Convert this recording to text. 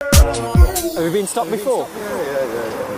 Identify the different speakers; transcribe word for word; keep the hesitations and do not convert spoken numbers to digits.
Speaker 1: Have you been stopped before?
Speaker 2: Yeah, yeah, yeah.